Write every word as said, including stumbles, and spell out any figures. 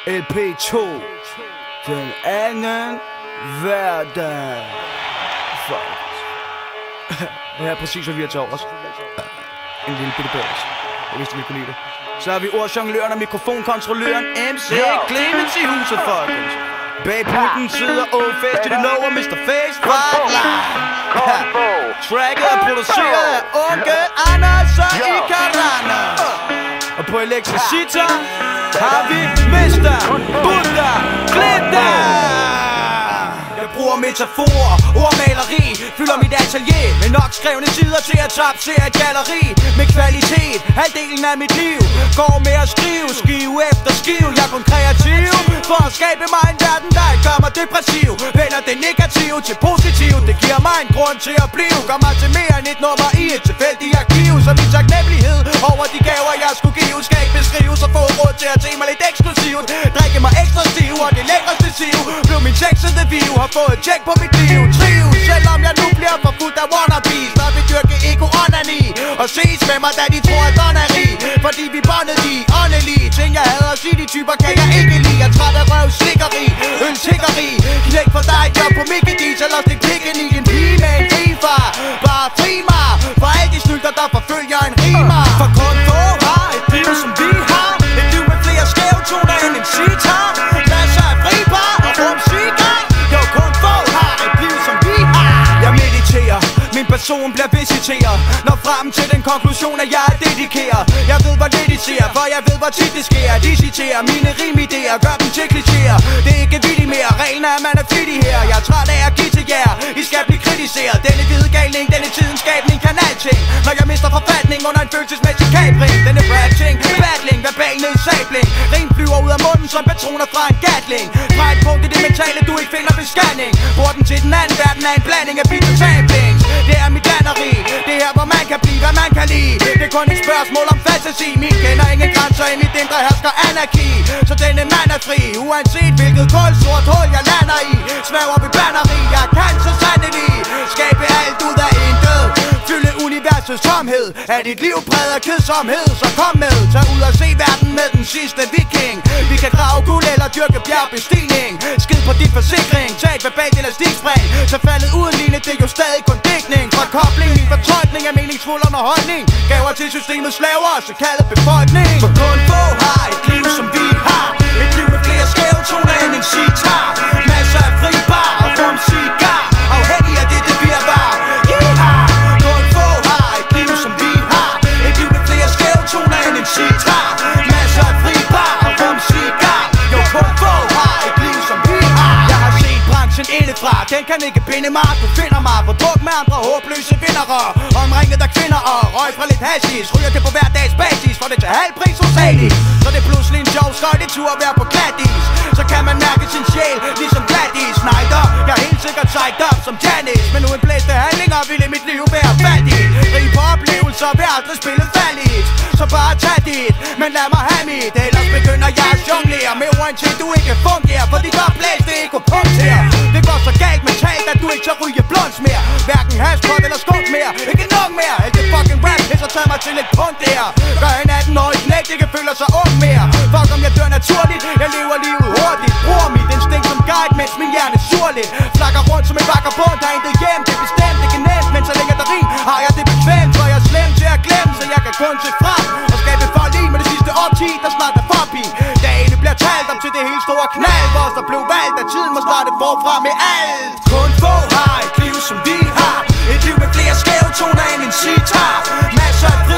L P to den anden hverdag. Fuck. Det er præcis, hvad vi har til overs. En lille bitte bærs. Jeg vidste, vi kunne lide det. Så har vi ordjongløren og mikrofonkontrolløren M C Clemens i huset, folkens. Bag pulten sidder O-Fest i det lover mister Face Tracket er produceret af Onkel Anders og Ikarana. Og på elektricitar har vi mister Buddha Glitter. Jeg bruger metaforer, ordmaleri, fylder mit atelier med nok skrevne sider til at tapsere et galleri med kvalitet. Halvdelen af mit liv går med at skrive, skive efter skive. Jeg er kun kreativ for at skabe mig en verden, der ikke gør mig depressiv. Vender det negative til positivt, det giver mig en grund til at blive. Gør mig til mere end et nummer i et tilfældigt arkiv. Så min taknemmelighed over de gaver jeg skulle give skal ikke beskrives og få råd til at se mig lidt eksklusivt. Drikke mig ekstra stiv og det lækreste siv. Blev min sexede view, har fået et tjek på mit liv. Trives, selvom jeg nu bliver forfulgt af wannabes, der vil dyrke ego-onani og ses med mig, da de tror at don er rig. Fordi vi bondede de åndelige ting jeg havde at sige, de typer kan jeg ikke lide. Jeg er træt af røv, slikkeri, øltikkeri. Knæk for dig, job på Mikkedies, eller stik pikken i en pige med en rifar. Bare fri mig for alle de snylter, der forfølger en rimer. For kun få har et liv som vi har, et liv med flere skæve toner end en sitar. Masser af fribar og rumsikker. Jo, kun få har et liv som vi har. Jeg mediterer, min person bliver visiteret, når frem til den konklusion at jeg er dedikeret. Jeg ved hvor lidt de ser, for jeg ved hvor tit det sker. De citerer mine rimidéer, gør dem til klichéer. Det er ikke vildt mere, reglen er at man er flittig her. Jeg er træt af at give til jer, I skal blive kritiseret. Denne hvide galning, denne tidens skabning kan alting. Når jeg mister forfatning under en følelsesmæssig kabring. Denne rapping, battling, verbal nedsabling. Rim flyver ud af munden som patroner fra en gatling. Fra et punkt i det mentale du ikke finder beskatning. Porten til den anden verden er en blanding af beat og samplings. Det er mit landeri, det er her hvor man kan blive hvad man kan lide. Det er kun et spørgsmål om fantasi. Min kender ingen grænser, i mit indre hersker anarki. Så denne mand er fri, uanset hvilket kulsort hul jeg lander i. Svæver ved batteri, jeg kan så sandelig skabe alt ud af intet. Fylde universets tomhed, er dit liv præget af kedsomhed. Så kom med, tag ud og se verden med den sidste viking. Vi kan grave guld eller dyrke bjergbestigning. Skid på dit forsikring, tag et verbalt elastikspring. Så faldet uden ligne, det er jo stadig kun digtning. Fra kobling, min fortolkning af meningsfuld underholdning. Gaver til systemets slaver, så kaldet befolkning. For kun få har et liv som vi har, et liv med flere skæve toner end en sitar. Masser af fri bar og rum cigar, afhængig af det det bliver var. Yeah! Kun få har et liv som vi har, et liv med flere skæve toner end en sitar. Masser af fri bar og rum cigar. Jo, kun få har et liv som vi har. Jeg har set branchen indefra, den kan ikke binde mig. Du finder mig på druk med andre håbløse vindere, omringet af kvinder og røg fra lidt hashish. Ryger det på hverdags basis, for det til halv pris hos Hades. Så det er pludselig en sjov skøjtetur at være på glatis. Så kan man mærke sin sjæl, ligesom Gladys Snyder. Jeg er helt sikkert sejt op som Janice, men nu en blæste handlinger ville mit liv være fattigt. Rig på oplevelser vil aldrig spille færdigt. Så bare tag dit, men lad mig have mit. Ellers begynder jeg at jonglere med ord indtil du ikke fungerer, fordi der er blæst det ikke punkt her. Det går så galt mentalt, at du ikke tør ryge blunds mere. Hverken hashpot eller skunk mere, ikke nok mere. Alt det fucking rap, så tag mig til et punkt der. Gør en atten-årig knægt ikke føler sig ung mere. Fuck om jeg dør naturligt, jeg lever livet hurtigt. Bruger mit instinkt som guide, mens min hjerne surligt flakker rundt som en vagabond, der er intet hjem. Det er bestemt, det kan nemt, men så længe der rim har jeg det bekvemt. Så jeg er slem til at glemme, så jeg kan kun se frem og skabe for lige med det sidste årti, der snart er forbi. Dagene bliver talt om til det helt store knald, hvor der blev valgt, at tiden må starte forfra med alt. Kun få har et liv som vi har, et liv med flere skæve toner end en sitar. Masser af